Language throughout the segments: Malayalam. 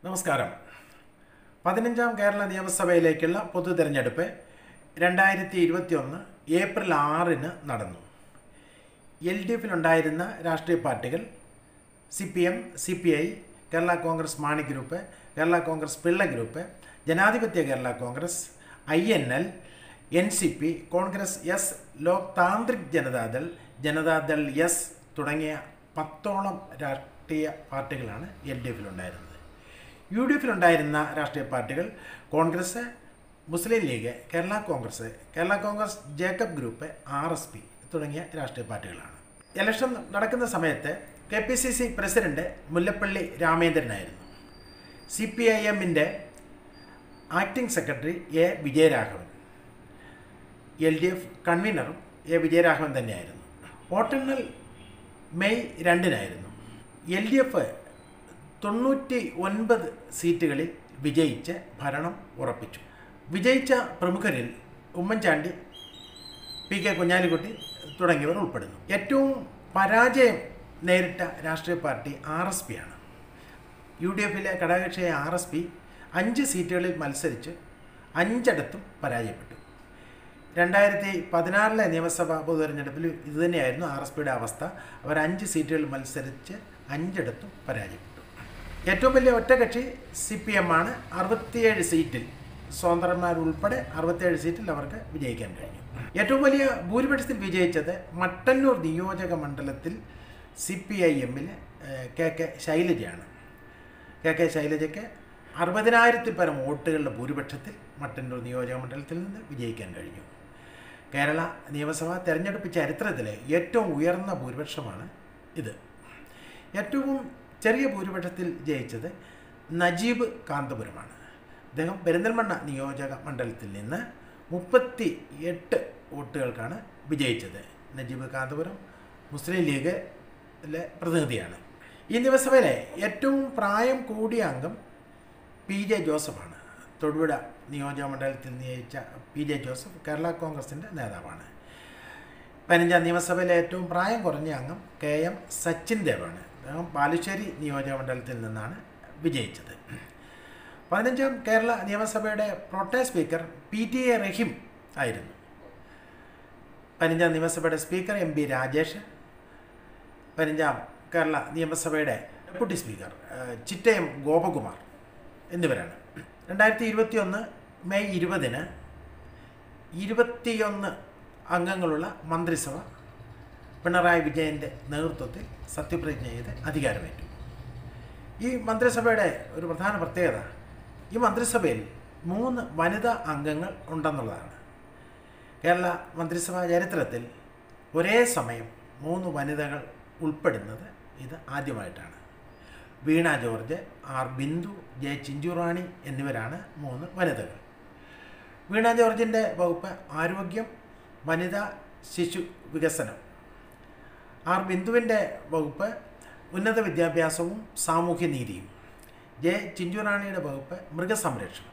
നമസ്കാരം. 15ാം കേരള നിയമസഭയിലേക്കുള്ള പൊതു തെരഞ്ഞെടുപ്പ് 2021 ഏപ്രിൽ 6-ന് നടന്നു. LDFിലുണ്ടായിരുന്ന രാഷ്ട്രീയ പാർട്ടികൾ CPM, CPI, Kerala Congress Mani group, Kerala Congress Pillai group, ജനാധിപത്യ Kerala Congress, INL, NCP, Congress S, Lok Tantrik Janata Dal, Janata Dal S തുടങ്ങിയ 10ഓളം രാഷ്ട്രീയ പാർട്ടികളാണ് LDFിലുണ്ടായിരുന്നത്. UDFിലുണ്ടായിരുന്ന രാഷ്ട്രീയ പാർട്ടികൾ കോൺഗ്രസ്, മുസ്ലിം ലീഗ്, കേരള കോൺഗ്രസ് ജേക്കബ് ഗ്രൂപ്പ്, RSP തുടങ്ങിയ രാഷ്ട്രീയ പാർട്ടികളാണ്. ഇലക്ഷൻ നടക്കുന്ന സമയത്ത് KPCC പ്രസിഡന്റ് മുല്ലപ്പള്ളി രാമേന്ദ്രനായിരുന്നു. CPIMൻ്റെ acting secretary A. Vijayaraghavan, LDF കൺവീനറും A. വിജയരാഘവൻ തന്നെയായിരുന്നു. വോട്ടെണ്ണൽ മെയ് 2-നായിരുന്നു. LDF 99 സീറ്റുകളിൽ വിജയിച്ച് ഭരണം ഉറപ്പിച്ചു. വിജയിച്ച പ്രമുഖരിൽ ഉമ്മൻചാണ്ടി, PK കുഞ്ഞാലിക്കുട്ടി തുടങ്ങിയവർ ഉൾപ്പെടുന്നു. ഏറ്റവും പരാജയം നേരിട്ട രാഷ്ട്രീയ പാർട്ടി RSP ആണ്. UDFിലെ ഘടകകക്ഷിയായ RSP 5 സീറ്റുകളിൽ മത്സരിച്ച് 5ഇടത്തും പരാജയപ്പെട്ടു. 2016 നിയമസഭാ പൊതുതെരഞ്ഞെടുപ്പിൽ ഇതുതന്നെയായിരുന്നു RSPയുടെ അവസ്ഥ. അവർ 5 സീറ്റുകളിൽ മത്സരിച്ച് 5ഇടത്തും പരാജയപ്പെട്ടു. ഏറ്റവും വലിയ ഒറ്റകക്ഷി CPM ആണ്. 67 സീറ്റിൽ, സ്വതന്ത്രന്മാരുൾപ്പെടെ 67 സീറ്റിൽ അവർക്ക് വിജയിക്കാൻ കഴിഞ്ഞു. ഏറ്റവും വലിയ ഭൂരിപക്ഷത്തിൽ വിജയിച്ചത് മട്ടന്നൂർ നിയോജക മണ്ഡലത്തിൽ CPIMൽ KK ശൈലജയാണ്. KK ശൈലജയ്ക്ക് 60,000-ൽ പരം വോട്ടുകളുടെ ഭൂരിപക്ഷത്തിൽ മട്ടന്നൂർ നിയോജക മണ്ഡലത്തിൽ നിന്ന് വിജയിക്കാൻ കഴിഞ്ഞു. കേരള നിയമസഭാ തെരഞ്ഞെടുപ്പ് ചരിത്രത്തിലെ ഏറ്റവും ഉയർന്ന ഭൂരിപക്ഷമാണ് ഇത്. ഏറ്റവും ചെറിയ ഭൂരിപക്ഷത്തിൽ ജയിച്ചത് നജീബ് കാന്തപുരമാണ്. അദ്ദേഹം പെരിന്തൽമണ്ണ നിയോജക മണ്ഡലത്തിൽ നിന്ന് 38 വോട്ടുകൾക്കാണ് വിജയിച്ചത്. നജീബ് കാന്തപുരം മുസ്ലിം ലീഗിലെ പ്രതിനിധിയാണ്. ഈ നിയമസഭയിലെ ഏറ്റവും പ്രായം കൂടിയ അംഗം PJ ജോസഫാണ്. തൊടുപുഴ നിയോജക മണ്ഡലത്തിൽ ജയിച്ച PJ ജോസഫ് കേരള കോൺഗ്രസിൻ്റെ നേതാവാണ്. 15ാം നിയമസഭയിലെ ഏറ്റവും പ്രായം കുറഞ്ഞ അംഗം KM സച്ചിൻ ദേവാണ്. അദ്ദേഹം ബാലുശ്ശേരി നിയോജക മണ്ഡലത്തിൽ നിന്നാണ് വിജയിച്ചത്. 15ാം കേരള നിയമസഭയുടെ പ്രോട്ടേ സ്പീക്കർ PTA റഹീം ആയിരുന്നു. 15ാം നിയമസഭയുടെ സ്പീക്കർ MB രാജേഷ്, 15ാം കേരള നിയമസഭയുടെ ഡെപ്യൂട്ടി സ്പീക്കർ ചിറ്റയം ഗോപകുമാർ എന്നിവരാണ്. 2021 മെയ് 20-ന് 21 അംഗങ്ങളുള്ള മന്ത്രിസഭ പിണറായി വിജയൻ്റെ നേതൃത്വത്തിൽ സത്യപ്രതിജ്ഞ ചെയ്ത് അധികാരമേറ്റു. ഈ മന്ത്രിസഭയുടെ ഒരു പ്രധാന പ്രത്യേകത, ഈ മന്ത്രിസഭയിൽ 3 വനിതാ അംഗങ്ങൾ ഉണ്ടെന്നുള്ളതാണ്. കേരള മന്ത്രിസഭാ ചരിത്രത്തിൽ ഒരേ സമയം 3 വനിതകൾ ഉൾപ്പെടുന്നത് ഇത് ആദ്യമായിട്ടാണ്. വീണ ജോർജ്, R. ബിന്ദു, J. ചിഞ്ചുറാണി എന്നിവരാണ് 3 വനിതകൾ. വീണ ജോർജിൻ്റെ വകുപ്പ് ആരോഗ്യം, വനിതാ ശിശു വികസനം. R. ബിന്ദുവിൻ്റെ വകുപ്പ് ഉന്നത വിദ്യാഭ്യാസവും സാമൂഹ്യനീതിയും. J. ചിഞ്ചുറാണിയുടെ വകുപ്പ് മൃഗസംരക്ഷണം.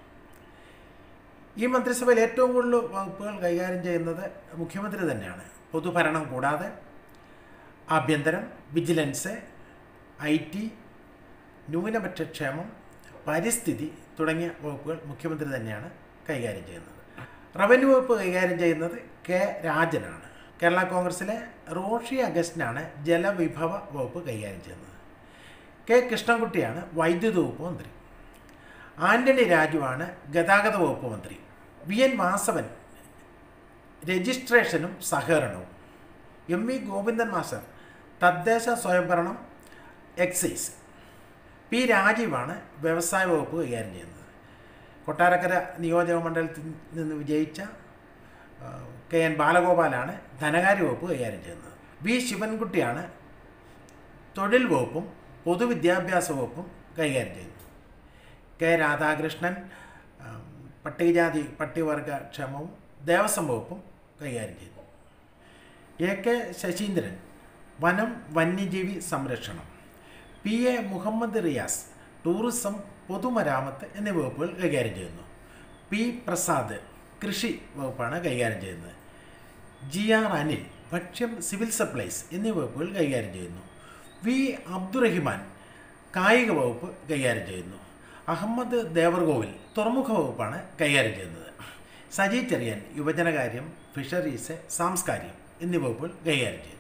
ഈ മന്ത്രിസഭയിൽ ഏറ്റവും കൂടുതൽ വകുപ്പുകൾ കൈകാര്യം ചെയ്യുന്നത് മുഖ്യമന്ത്രി തന്നെയാണ്. പൊതുഭരണം കൂടാതെ ആഭ്യന്തരം, വിജിലൻസ്, IT, ന്യൂനപക്ഷക്ഷേമം, പരിസ്ഥിതി തുടങ്ങിയ വകുപ്പുകൾ മുഖ്യമന്ത്രി തന്നെയാണ് കൈകാര്യം ചെയ്യുന്നത്. റവന്യൂ വകുപ്പ് കൈകാര്യം ചെയ്യുന്നത് K. രാജനാണ്. കേരള കോൺഗ്രസിലെ റോഷി അഗസ്റ്റിനാണ് ജലവിഭവ വകുപ്പ് കൈകാര്യം ചെയ്യുന്നത്. K. കൃഷ്ണൻകുട്ടിയാണ് വൈദ്യുത വകുപ്പ് മന്ത്രി. ആന്റണി രാജുവാണ് ഗതാഗത വകുപ്പ് മന്ത്രി. VN വാസവൻ രജിസ്ട്രേഷനും സഹകരണവും. MV ഗോവിന്ദൻ മാസ്റ്റർ തദ്ദേശ സ്വയംഭരണം, എക്സൈസ്. P. രാജീവാണ് വ്യവസായ വകുപ്പ് കൈകാര്യം ചെയ്യുന്നത്. കൊട്ടാരക്കര നിയോജക മണ്ഡലത്തിൽ നിന്ന് വിജയിച്ച KN ബാലഗോപാലാണ് ധനകാര്യ വകുപ്പ് കൈകാര്യം ചെയ്യുന്നത്. V. ശിവൻകുട്ടിയാണ് തൊഴിൽ വകുപ്പും പൊതുവിദ്യാഭ്യാസ വകുപ്പും കൈകാര്യം ചെയ്യുന്നത്. K. രാധാകൃഷ്ണൻ പട്ടികജാതി പട്ടികവർഗ ക്ഷേമവും ദേവസ്വം വകുപ്പും കൈകാര്യം ചെയ്യുന്നു. AK ശശീന്ദ്രൻ വനം വന്യജീവി സംരക്ഷണം. PA മുഹമ്മദ് റിയാസ് ടൂറിസം പൊതുമരാമത്ത് എന്നീ വകുപ്പുകൾ കൈകാര്യം ചെയ്യുന്നു. P. പ്രസാദ് കൃഷി വകുപ്പാണ് കൈകാര്യം ചെയ്യുന്നത്. GR അനിൽ ഭക്ഷ്യം സിവിൽ സപ്ലൈസ് എന്നീ വകുപ്പുകൾ കൈകാര്യം ചെയ്യുന്നു. V. അബ്ദുറഹിമാൻ കായിക വകുപ്പ് കൈകാര്യം ചെയ്യുന്നു. അഹമ്മദ് ദേവർകോവിൽ തുറമുഖ വകുപ്പാണ് കൈകാര്യം ചെയ്യുന്നത്. സജി ചെറിയാൻ യുവജനകാര്യം, ഫിഷറീസ്, സാംസ്കാരികം എന്നീ വകുപ്പുകൾ കൈകാര്യം ചെയ്യുന്നു.